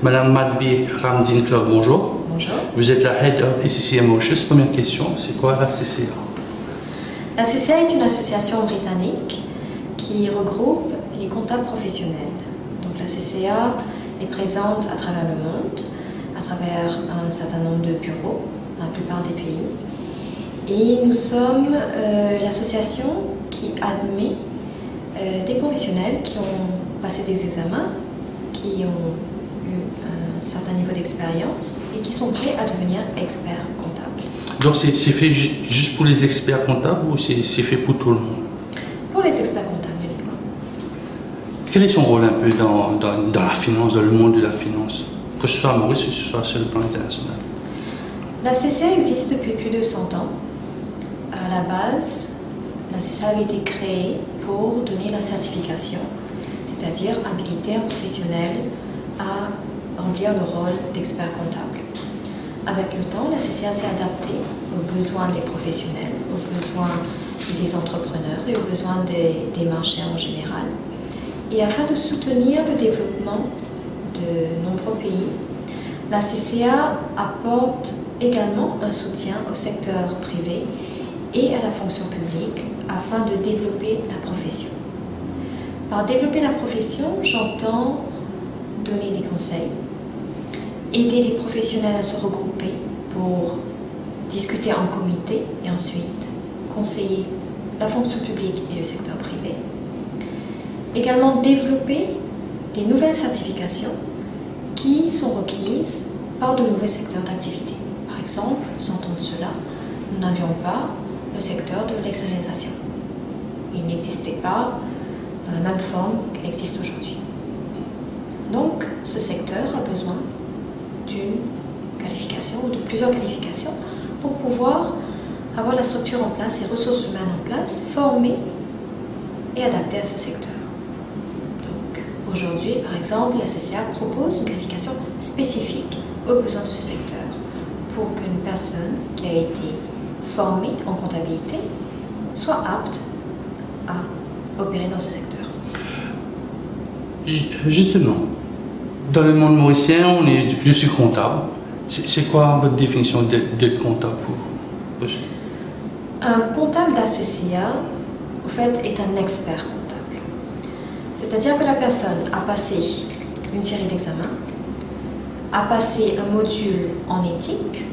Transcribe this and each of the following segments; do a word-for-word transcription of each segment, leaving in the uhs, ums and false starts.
Madame Madvi Ramdin Club, bonjour. Bonjour. Vous êtes la Head of A C C M Mauritius. Première question, c'est quoi la C C A? La C C A est une association britannique qui regroupe les comptables professionnels. Donc la C C A est présente à travers le monde, à travers un certain nombre de bureaux dans la plupart des pays. Et nous sommes euh, l'association qui admet euh, des professionnels qui ont passé des examens, qui ont eu un certain niveau d'expérience et qui sont prêts à devenir experts comptables. Donc c'est fait juste pour les experts comptables ou c'est fait pour tout le monde? Pour les experts comptables uniquement. Quel est son rôle un peu dans, dans, dans la finance, dans le monde de la finance, que ce soit à Maurice ou que ce soit sur le plan international? La C C A existe depuis plus de cent ans. À la base, la C C A avait été créée pour donner la certification, c'est-à-dire habiliter un professionnel à remplir le rôle d'expert comptable. Avec le temps, la C C A s'est adaptée aux besoins des professionnels, aux besoins des entrepreneurs et aux besoins des, des marchés en général. Et afin de soutenir le développement de nombreux pays, la C C A apporte également un soutien au secteur privé et à la fonction publique afin de développer la profession. Par développer la profession, j'entends donner des conseils, aider les professionnels à se regrouper pour discuter en comité et ensuite conseiller la fonction publique et le secteur privé. Également développer des nouvelles certifications qui sont requises par de nouveaux secteurs d'activité. Par exemple, cent ans de cela, nous n'avions pas le secteur de l'externalisation. Il n'existait pas dans la même forme qu'elle existe aujourd'hui. Donc, ce secteur a besoin d'une qualification ou de plusieurs qualifications pour pouvoir avoir la structure en place, les ressources humaines en place, formées et adaptées à ce secteur. Donc, aujourd'hui, par exemple, la C C A propose une qualification spécifique aux besoins de ce secteur pour qu'une personne qui a été formée en comptabilité soit apte à opérer dans ce secteur. Justement, dans le monde mauricien, on est, je suis comptable. C'est quoi votre définition d'être comptable pour vous? Un comptable d'A C C A, au fait, est un expert comptable. C'est-à-dire que la personne a passé une série d'examens, a passé un module en éthique,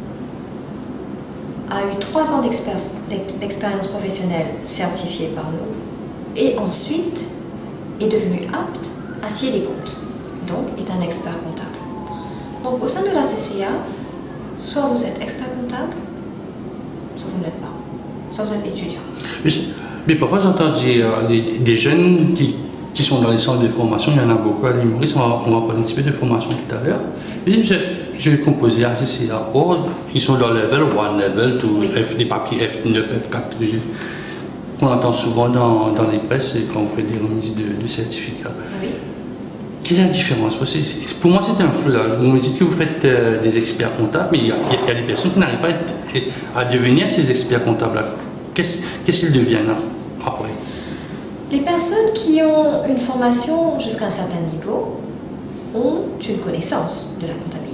a eu trois ans d'expérience professionnelle certifiée par nous et ensuite est devenu apte à scier les comptes, donc est un expert comptable. Donc au sein de la C C A, soit vous êtes expert comptable, soit vous ne l'êtes pas, soit vous êtes étudiant. Mais, mais parfois j'entends dire euh, des, des jeunes qui, qui sont dans les centres de formation, il y en a beaucoup à l'île Maurice, on va, on va parler un petit peu de formation tout à l'heure. Je vais composer à C C A. Or, ils sont dans level un, level deux, oui. F, des papiers F neuf, F quatre. On entend souvent dans, dans les presses quand on fait des remises de, de certificats. Oui. Quelle est la différence? Parce que pour moi, c'est un flou là. Vous me dites que vous faites euh, des experts comptables, mais il y, il y a des personnes qui n'arrivent pas à, être, à devenir ces experts comptables. Qu'est-ce qu'ils deviennent là, après? Les personnes qui ont une formation jusqu'à un certain niveau ont une connaissance de la comptabilité.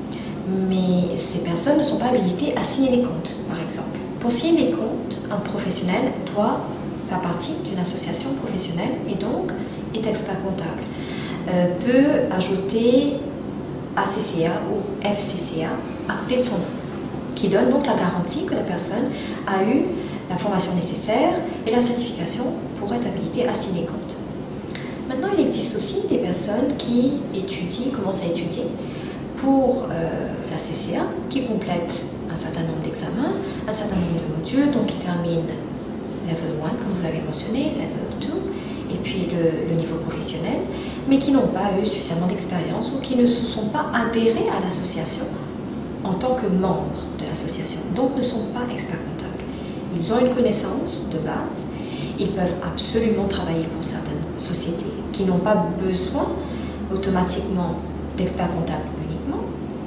Mais ces personnes ne sont pas habilitées à signer les comptes, par exemple. Pour signer les comptes, un professionnel doit faire partie d'une association professionnelle et donc est expert comptable. Euh, peut ajouter A C C A ou F C C A à côté de son nom, qui donne donc la garantie que la personne a eu la formation nécessaire et la certification pour être habilitée à signer les comptes. Maintenant, il existe aussi des personnes qui étudient, commencent à étudier pour euh, la C C A, qui complètent un certain nombre d'examens, un certain nombre de modules, donc qui terminent level un, comme vous l'avez mentionné, level deux, et puis le, le niveau professionnel, mais qui n'ont pas eu suffisamment d'expérience ou qui ne se sont pas adhérés à l'association en tant que membres de l'association, donc ne sont pas experts comptables. Ils ont une connaissance de base, ils peuvent absolument travailler pour certaines sociétés qui n'ont pas besoin automatiquement d'experts comptables uniquement.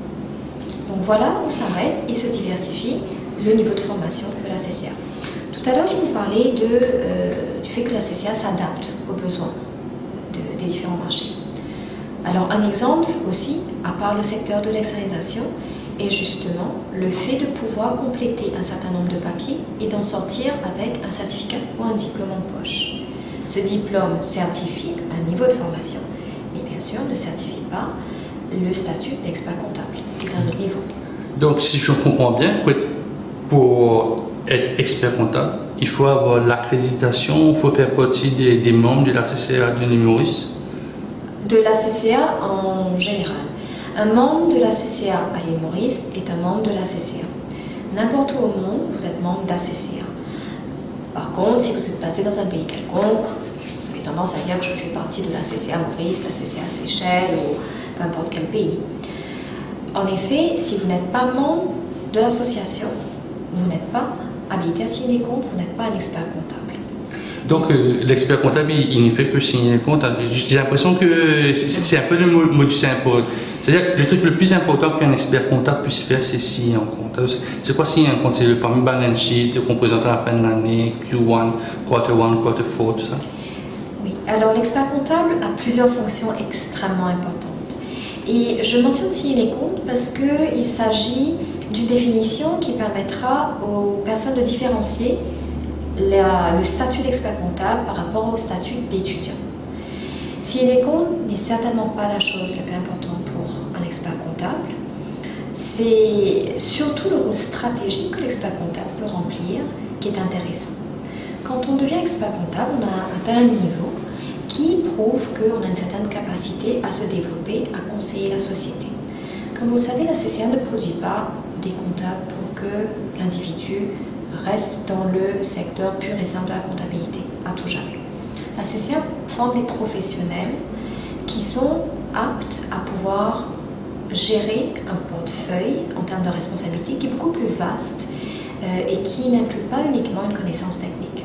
Donc voilà où s'arrête et se diversifie le niveau de formation de la C C A. Tout à l'heure, je vous parlais de, euh, du fait que la C C A s'adapte aux besoins de, des différents marchés. Alors un exemple aussi, à part le secteur de l'externalisation, est justement le fait de pouvoir compléter un certain nombre de papiers et d'en sortir avec un certificat ou un diplôme en poche. Ce diplôme certifie un niveau de formation, mais bien sûr ne certifie pas le statut d'expert comptable, qui est un autre niveau. Donc si je comprends bien, pour être expert comptable, il faut avoir l'accréditation, il faut faire partie des, des membres de la C C A de l'île Maurice? De la C C A en général. Un membre de la C C A à l'île Maurice est un membre de la C C A. N'importe où au monde, vous êtes membre de la C C A. Par contre, si vous êtes placé dans un pays quelconque, vous avez tendance à dire que je fais partie de la C C A Maurice, la C C A Seychelles ou peu importe quel pays. En effet, si vous n'êtes pas membre de l'association, vous n'êtes pas habilité à signer des comptes, vous n'êtes pas un expert comptable. Donc euh, l'expert comptable, il, il ne fait que signer les comptes. J'ai l'impression que c'est un peu le modus operandi. C'est-à-dire que le truc le plus important qu'un expert comptable puisse faire, c'est signer un compte. C'est quoi signer un compte? C'est le fameux balance sheet qu'on présente à la fin de l'année, Q un, quarter un, quarter quatre, tout ça? Oui, alors l'expert comptable a plusieurs fonctions extrêmement importantes. Et je mentionne signer les comptes parce qu'il s'agit d'une définition qui permettra aux personnes de différencier la, le statut d'expert comptable par rapport au statut d'étudiant. Signer les comptes n'est certainement pas la chose la plus importante pour un expert comptable. C'est surtout le rôle stratégique que l'expert comptable peut remplir qui est intéressant. Quand on devient expert comptable, on a atteint un niveau qui prouve qu'on a une certaine capacité à se développer, à conseiller la société. Comme vous le savez, la C C A ne produit pas des comptables pour que l'individu reste dans le secteur pur et simple de la comptabilité, à tout jamais. La C C A forme des professionnels qui sont aptes à pouvoir gérer un portefeuille en termes de responsabilité qui est beaucoup plus vaste euh, et qui n'inclut pas uniquement une connaissance technique.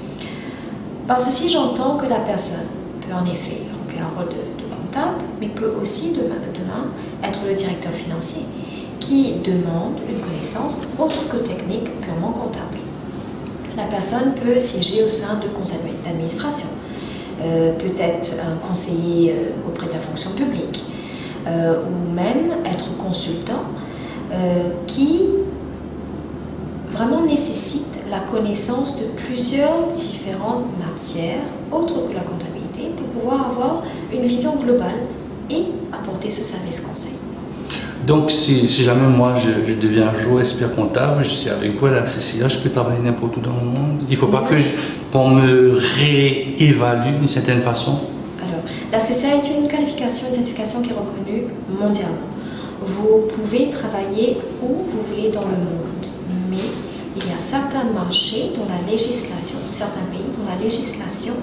Par ceci, j'entends que la personne peut en effet remplir un rôle de, de comptable, mais peut aussi demain, demain être le directeur financier qui demande une connaissance autre que technique, purement comptable. La personne peut siéger au sein de conseils d'administration, euh, peut être un conseiller euh, auprès de la fonction publique, euh, ou même être consultant euh, qui vraiment nécessite la connaissance de plusieurs différentes matières autres que la comptabilité pour pouvoir avoir une vision globale et apporter ce service conseil. Donc si, si jamais moi je, je deviens un jour expert comptable, je suis avec vous à la C C A, je peux travailler n'importe où dans le monde. Il ne faut pas que qu'on me réévalue d'une certaine façon. Alors, la C C A est une qualification, une certification qui est reconnue mondialement. Vous pouvez travailler où vous voulez dans le monde, mais il y a certains marchés dont la législation, certains pays dont la législation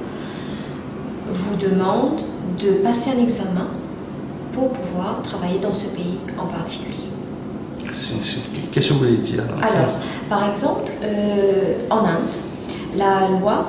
vous demande de passer un examen pour pouvoir travailler dans ce pays en particulier. Qu'est-ce que vous voulez dire? Alors, par exemple, euh, en Inde, la loi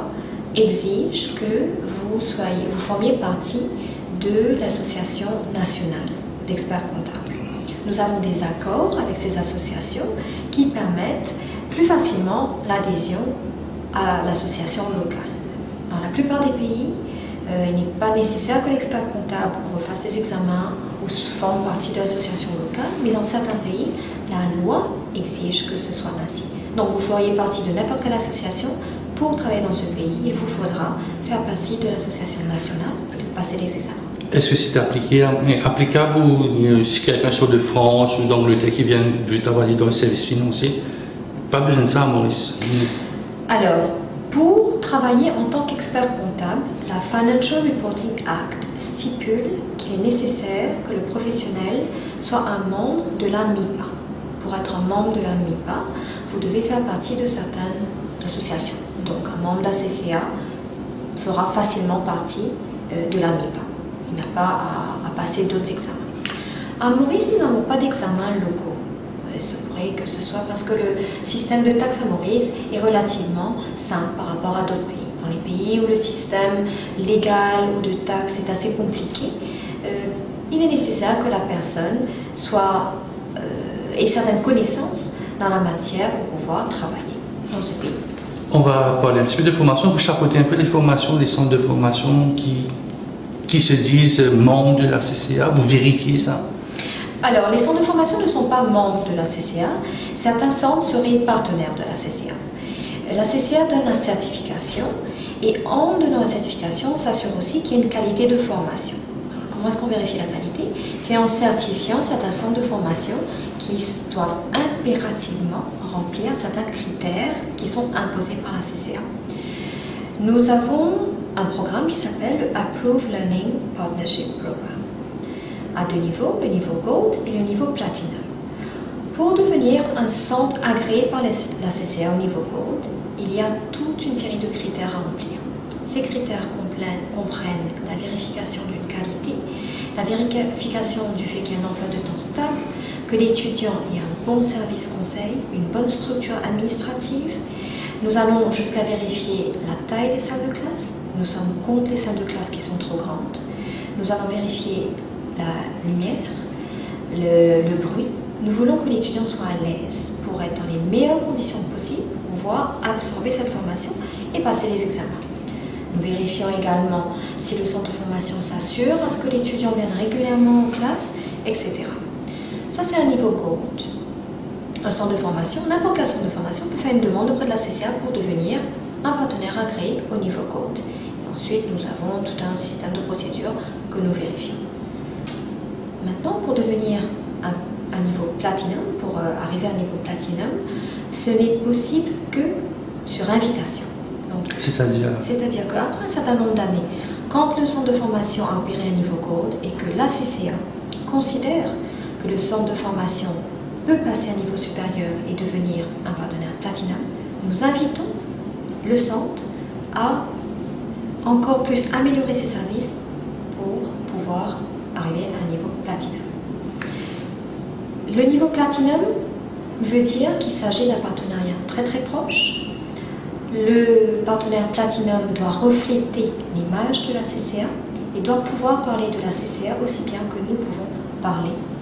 exige que vous, soyez, vous formiez partie de l'association nationale d'experts comptables. Nous avons des accords avec ces associations qui permettent plus facilement l'adhésion à l'association locale. Dans la plupart des pays, euh, il n'est pas nécessaire que l'expert comptable refasse des examens ou forme partie de l'association locale, mais dans certains pays, la loi exige que ce soit ainsi. Donc vous feriez partie de n'importe quelle association. Pour travailler dans ce pays, il vous faudra faire partie de l'association nationale et de passer les examens. Est-ce que c'est appliqué, applicable ou si quelqu'un soit de France ou d'Angleterre qui vient de travailler dans le service financier? Pas besoin de ça à Maurice. Alors, pour travailler en tant qu'expert comptable, la Financial Reporting Act stipule qu'il est nécessaire que le professionnel soit un membre de la M I P A. Pour être un membre de la M I P A, vous devez faire partie de certaines associations. Donc, un membre de la C C A fera facilement partie de la M I P A. Il n'a pas à, à passer d'autres examens. À Maurice, nous n'avons pas d'examens locaux. Il se pourrait que ce soit parce que le système de taxes à Maurice est relativement simple par rapport à d'autres pays. Dans les pays où le système légal ou de taxes est assez compliqué, euh, il est nécessaire que la personne soit, euh, ait certaines connaissances dans la matière pour pouvoir travailler dans ce pays. On va parler un petit peu de formation, vous chapeautez un peu les formations, les centres de formation qui, qui se disent membres de la C C A, vous vérifiez ça? Alors, les centres de formation ne sont pas membres de la C C A. Certains centres seraient partenaires de la C C A. La C C A donne la certification et en donnant la certification, s'assure aussi qu'il y a une qualité de formation. Comment est-ce qu'on vérifie la qualité? C'est en certifiant certains centres de formation qui doivent impérativement remplir certains critères qui sont imposés par la C C A. Nous avons un programme qui s'appelle le Approved Learning Partnership Program, à deux niveaux, le niveau Gold et le niveau Platinum. Pour devenir un centre agréé par la C C A au niveau Gold, il y a toute une série de critères à remplir. Ces critères comprennent la vérification d'une qualité, la vérification du fait qu'il y a un emploi de temps stable, que l'étudiant ait un bon service conseil, une bonne structure administrative. Nous allons jusqu'à vérifier la taille des salles de classe. Nous sommes contre les salles de classe qui sont trop grandes. Nous allons vérifier la lumière, le, le bruit. Nous voulons que l'étudiant soit à l'aise pour être dans les meilleures conditions possibles, pouvoir absorber cette formation et passer les examens. Nous vérifions également si le centre de formation s'assure à ce que l'étudiant vienne régulièrement en classe, et cetera. Ça, c'est un niveau Gold. Un centre de formation, n'importe quel centre de formation peut faire une demande auprès de la C C A pour devenir un partenaire agréé au niveau Gold. Et ensuite, nous avons tout un système de procédures que nous vérifions. Maintenant, pour devenir un, un niveau Platinum, pour euh, arriver à un niveau Platinum, ce n'est possible que sur invitation. C'est-à-dire C'est-à-dire qu'après un certain nombre d'années, quand le centre de formation a opéré un niveau Gold et que la C C A considère que le centre de formation peut passer à un niveau supérieur et devenir un partenaire Platinum, nous invitons le centre à encore plus améliorer ses services pour pouvoir arriver à un niveau Platinum. Le niveau Platinum veut dire qu'il s'agit d'un partenariat très très proche. Le partenaire Platinum doit refléter l'image de la C C A et doit pouvoir parler de la C C A aussi bien que nous pouvons parler